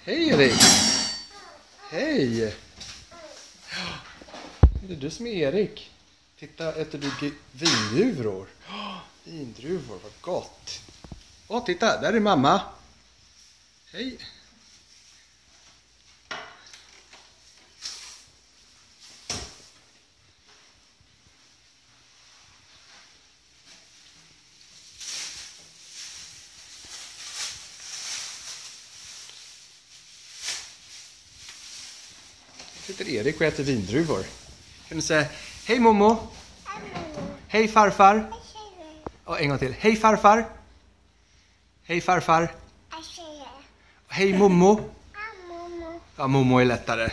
Hej Erik! Hej! Är det du som är Erik? Titta, äter du vindruvor? Vindruvor, vad gott! Titta, där är mamma! Hej! Sitter Erik och äter vindruvor. Kan du säga hej Momo? Hej farfar? Och en gång till. Hej farfar? Hej farfar? Hej Momo? Ja, Momo är lättare.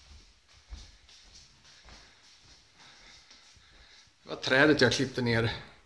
Det var trädet jag klippte ner.